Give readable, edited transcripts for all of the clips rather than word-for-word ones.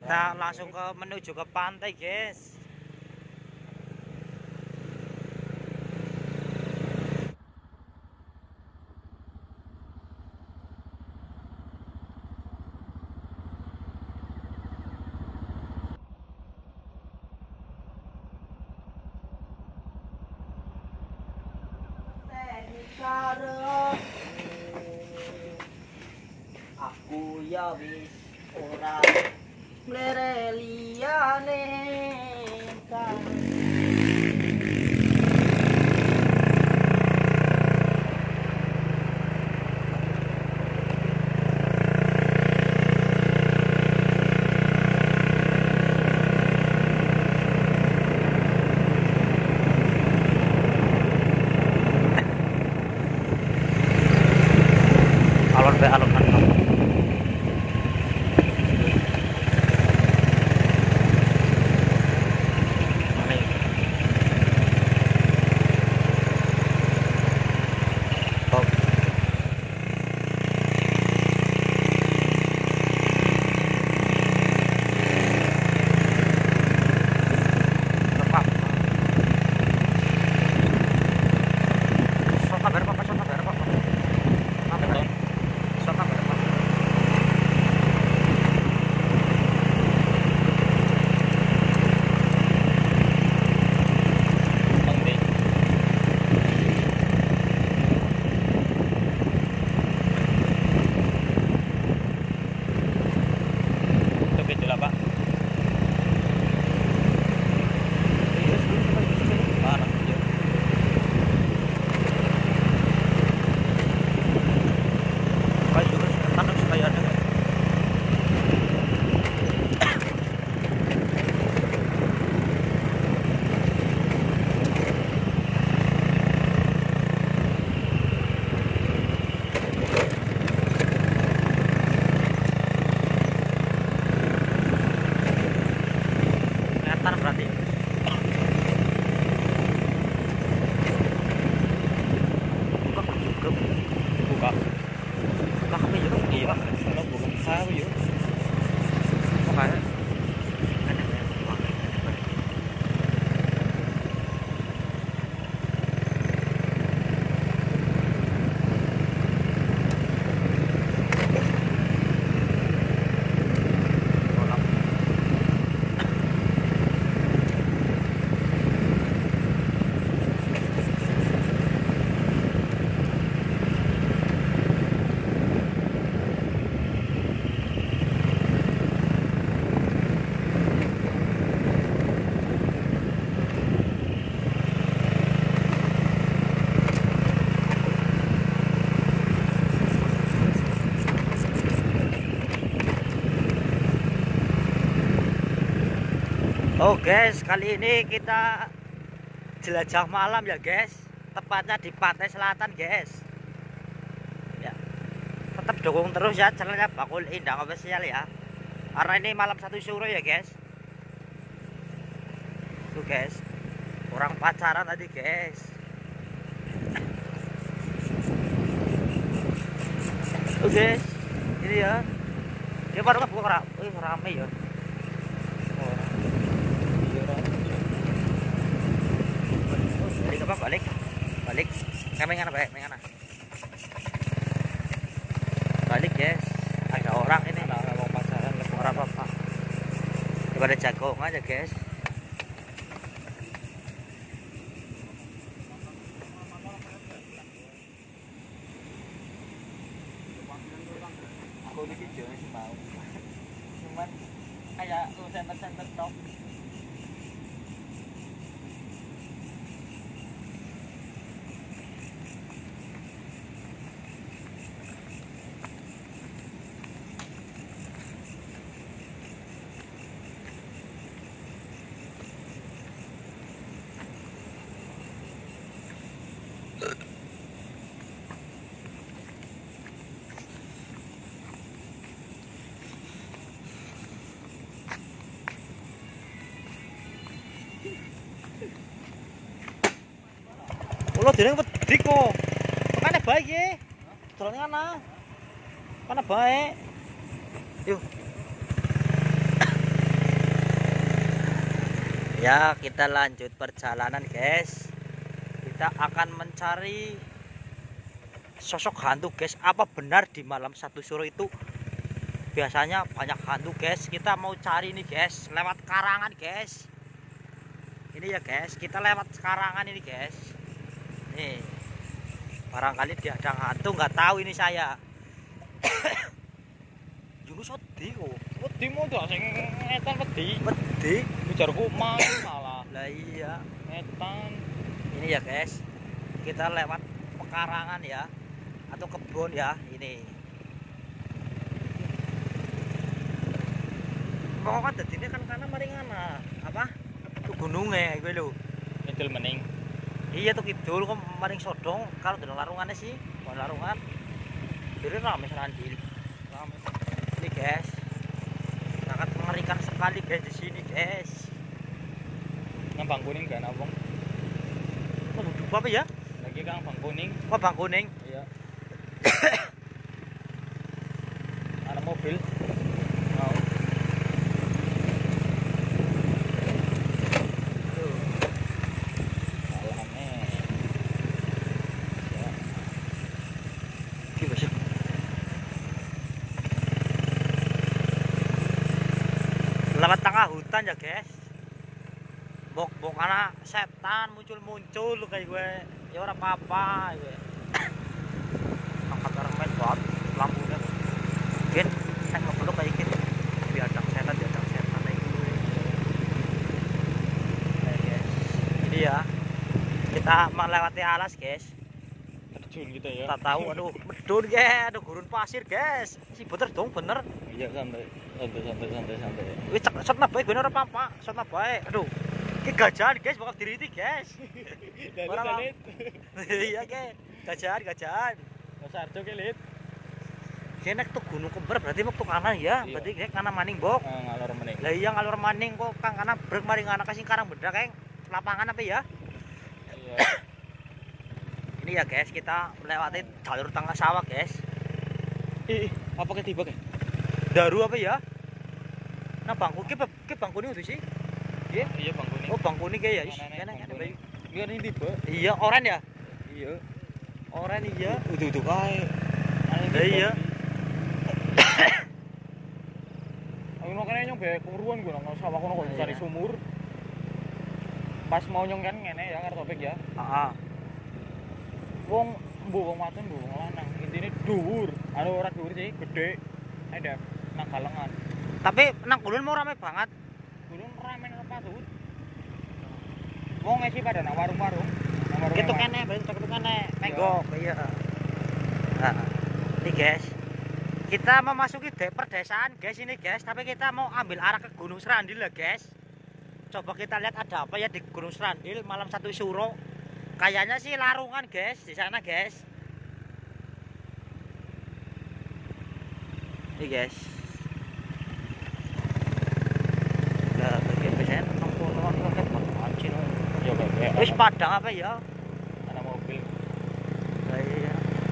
Kita langsung menuju ke pantai, guys. Aku ya wis ora mlereliane kan. Alon be alon kan. Berarti buka kami juga iya kalau bukan saya yuk makanya oh guys, kali ini kita jelajah malam ya guys, tepatnya di pantai selatan guys. Ya, tetap dukung terus ya channelnya Bakul Indang Official ya, karena ini malam 1 sore ya guys. Tuh guys, orang pacaran tadi guys. Tuh guys, ini ya, dia baru buka rame ya. Balik kami ngana baik ngana balik guys, ada orang ini mau pasaran orang apa daripada jagung aja guys. Aku di video sih mau cuman kayak center top. Lo dereng wedi kok. Makane baik ya. Dolane ana. Kana baik. Yuk. Ya, kita lanjut perjalanan, guys. Kita akan mencari sosok hantu, guys. Apa benar di malam satu suro itu biasanya banyak hantu, guys? Kita mau cari nih, guys, lewat karangan, guys. Ini ya, guys, kita lewat karangan ini, guys. Nih, barangkali dia ada hantu, nggak tahu ini saya. Juru sedih kok. Wedi mu tuh sing ngetan wedi. Wedi. Ujarku mang malah. Lah iya. Ngetan. Ini ya, guys. Kita lewat pekarangan ya, atau kebun ya, ini. Pokoknya dadine kan kana mari ngana. Apa? Tuh gunungnya gue lho. Ngidul mening. Iya tuh kidul kok maring sodong kalau dengan larungannya sih, bukan larungan. Jadi rame senandil. Rame. Ini, guys. Sangat mengerikan sekali, guys, di sini, guys. Nang Bang Kuning kan abang. Oh, duduk apa ya? Lagi Kang Bang Kuning. Oh, Bang Kuning. Iya. Ada mobil. Mau. Lewat tengah hutan ya, guys. Bok karena setan muncul kayak gue. Ya ora apa-apa gue. Angkat orang main buat lampunya. Gen, saya mau peluk kayak gitu. Biadang setan kayak gue. Nah, guys. Ini ya. Kita melewati alas, guys. Terjun kita ya. Tak tahu, aduh, medun, guys. Aduh, gurun pasir, guys. Si bener dong, bener. Iya, santai. Wis shot nabae gue ora apa-apa, shot nabae. Aduh. Ki gajahan, guys, bakal diriti, guys. Dalit. Iya, guys. Gajahan. Sarjo ki lit. Kene tuh Gunung Kembar berarti mau tuh kanan ya. Iya. Berarti kayak kanan maning, Bok. Ngalor mening. Lah iya ngalur maning kok Kang kanan brek maring anak kasing karang benda kayak lapangan apa ya? Iya. Ini ya, guys, kita melewati jalur tengah sawah, guys. Apa ke tiba ke? Daru apa ya? Nah, bangku ki bangku ini udah sih. Iya. Iya Bang Kuning. Oh, bangku ini kayak ya. Ih, Nah, kene Bang bayi. Iya ini tiba. Iya, oren ya? Iya. Oren iya. Udah kae. Lah iya. Aku mau kene nyong be kuruan gue nang sawah kono kok cari sumur. Pas mau nyong kan ngene ya karo topik ya. Heeh. Wong wong wadon wong lanang. Intine dhuwur. Anu ora dhuwur sih, gede. Ada nang galengan. Tapi nang kulon mau rame banget. Gulun rame nang patut. Wong ngisi pada nang warung-warung. Nang warung. Gitu kene, berarti itu kene. Menggok, iya. Nah, ini, guys. Kita memasuki perdesaan, guys, ini, guys. Tapi kita mau ambil arah ke Gunung Serandil ya, guys. Coba kita lihat ada apa ya di Gunung Serandil malam satu suro. Kayaknya sih larungan, guys, di sana, guys. Ini, guys. Nah, bagian biasanya tengkonon kayak anjing. Ya kayak. Wis padang apa ya? Ana mobil. Lah iya.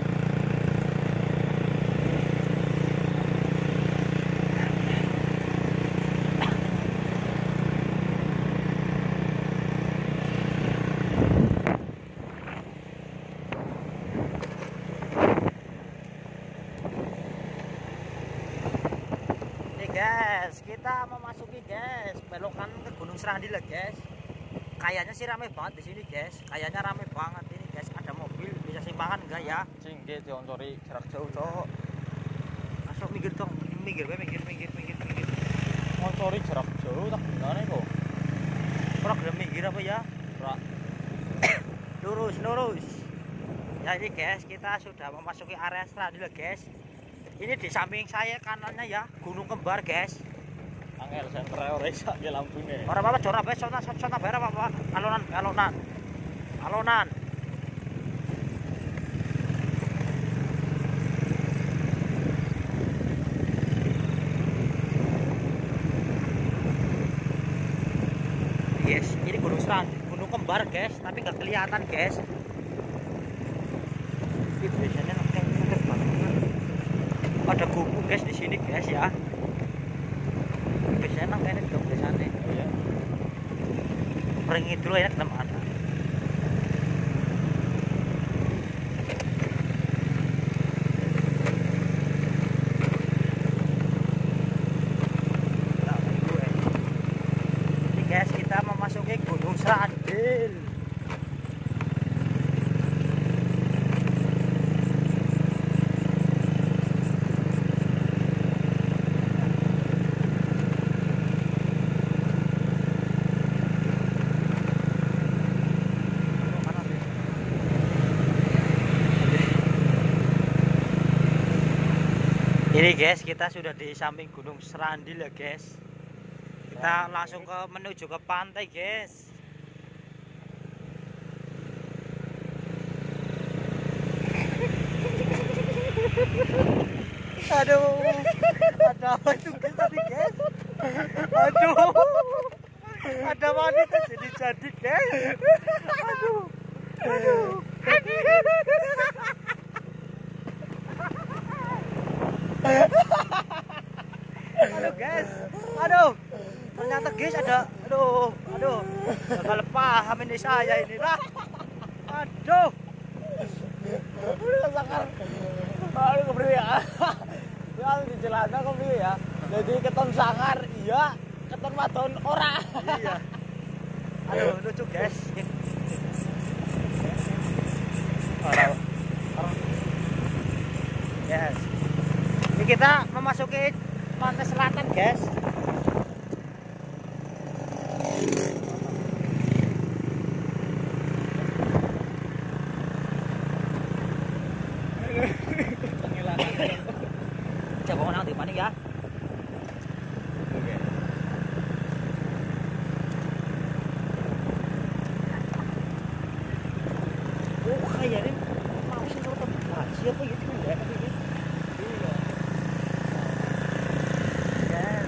Guys, kita memasuki, guys, belokan ke Gunung Serandil ya, guys. Kayaknya sih rame banget di sini, guys. Kayaknya rame banget ini, guys. Ada mobil bisa simpangan enggak ya? Cingge dioncori jarak jauh, Cok. Masuk minggir dong, minggir. Ngoncori jarak jauh tak benerane kok. Program minggir apa ya? Ora. Lurus. Ya ini, guys, kita sudah memasuki area Serandil ya, guys. Ini di samping saya kanannya ya Gunung Kembar, guys. Angel senter ora iso ya lampune. Ora apa-apa, jora bae sona bayar apa-apa. Alonan. Yes, ini Gunung Kembar, guys, tapi nggak kelihatan, guys. Ini biasanya nongkrong banget. Ada gubuk, guys, di sini, guys, ya. Biasanya nongkrong dong biasanya. Iya. seberang itu enak teman. Ini guys, kita memasuki Gunung Serandil. Ini guys, kita sudah di samping Gunung Serandil ya guys. Kita langsung menuju ke pantai guys. Aduh, ada apa itu guys tadi guys? Aduh, ada wanita jadi guys. Aduh, aduh, aduh guys, aduh, ternyata guys ada, aduh, gagal paham ini saya ini lah, aduh, Sakar. Aduh kepriye ya. Ya di celana kepriye ya. Jadi keton sangar iya, keton wadon ora. iya, aduh lucu guys, yes, ini kita memasuki pantai selatan guys. Coba nang di mana ya? Oke. Oh kayaknya mau sih kalau tempat siapa gitu ya? Iya. Yes.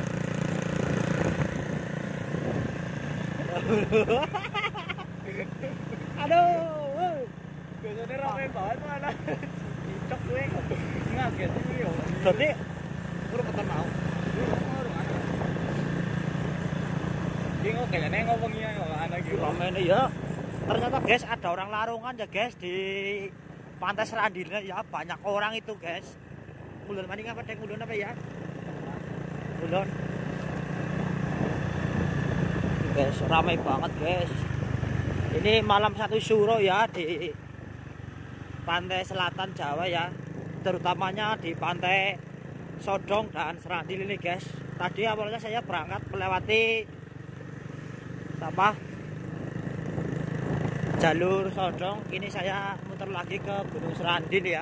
Aduh, Biasanya rame banget mana. Cocok gue ngaget sih yo. berarti baru ketemu mau. Iki kok kayaknya ngomongnya yo anak gitu. Rame ini ya. Ternyata guys ada orang larungan ya guys di pantai Serandilnya ya, banyak orang itu guys. Ulun maning apa deng ulun apa ya? Ulun. Guys, ramai banget guys. Ini malam satu suro ya di pantai selatan Jawa ya, terutamanya di pantai Sodong dan Serandil ini guys. Tadi awalnya saya berangkat melewati apa jalur Sodong, ini saya muter lagi ke Gunung Serandil ya.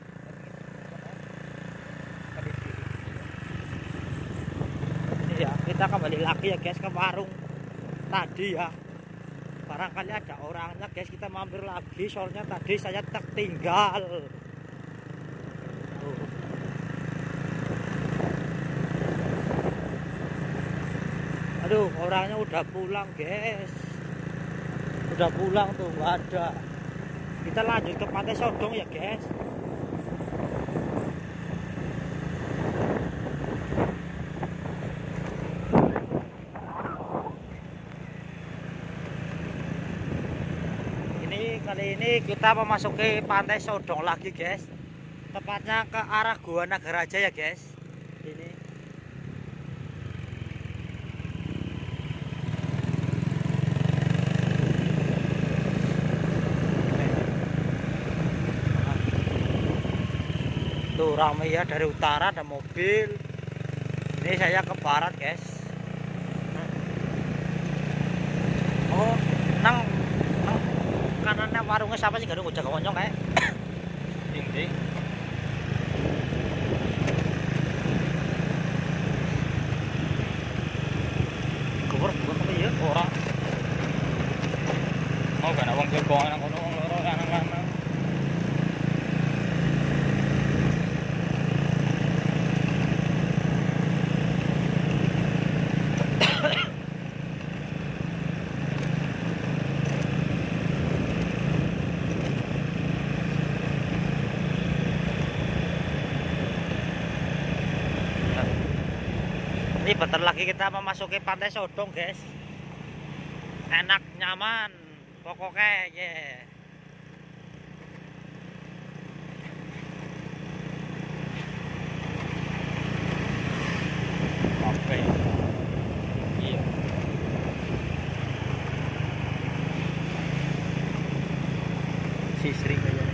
Ini ya, kita kembali lagi ya guys ke warung tadi ya. Barangkali ada orangnya guys, kita mampir lagi soalnya tadi saya tertinggal. Aduh, orangnya udah pulang guys, udah pulang tuh, nggak ada. Kita lanjut ke pantai Sodong ya guys. Kali ini kita memasuki pantai Sodong lagi guys, tepatnya ke arah Gua Nagaraja ya guys. Ini tuh ramai ya, dari utara ada mobil. Ini saya ke barat guys. Oh, nang kanannya warungnya siapa sih, gak ada ngojek konyong kayak Tinggi. kubur apa ya orang Mau gak ada wong jagongan nang kono wong loro lanang-lanang. ini bentar lagi kita memasuki pantai Sodong guys. enak nyaman pokoknya ya. Sampai. Iya. Sisri kayaknya.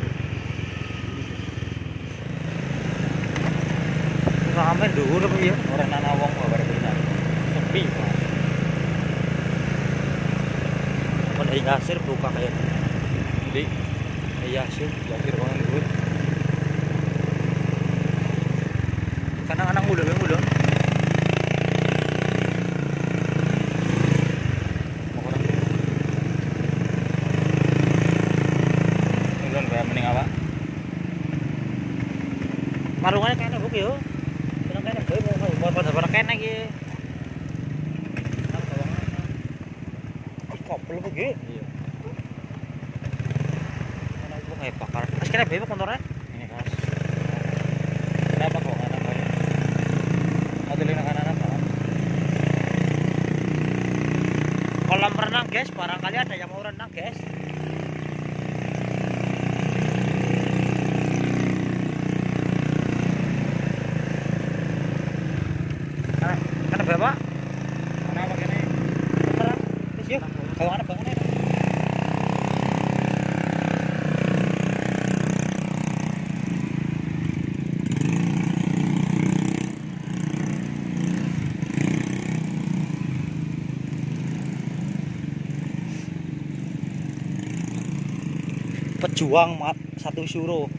Rame dhuwur apa ya? Orang nana wong kok bare pisan. Sepi, Pak. Mana Yasir buka kayak Di Yasir. Yasir kono duit. Kadang anak muda. Mau orang. Ulun kayak mending apa? Marungannya kayaknya buk yo. Bilang kayaknya mau pada kayaknya gitu. Kopel apa gitu? Iya. Mana itu kayak bakar. Mas kira bebek motornya? Ini khas. Kenapa kok anak kayak? Ada lagi anak-anak kan? Kolam renang guys, barangkali ada yang mau renang guys. Karena bapak? Anak apa kene? Renang. Terus yuk, kalau anak bangunnya. Pejuang satu suruh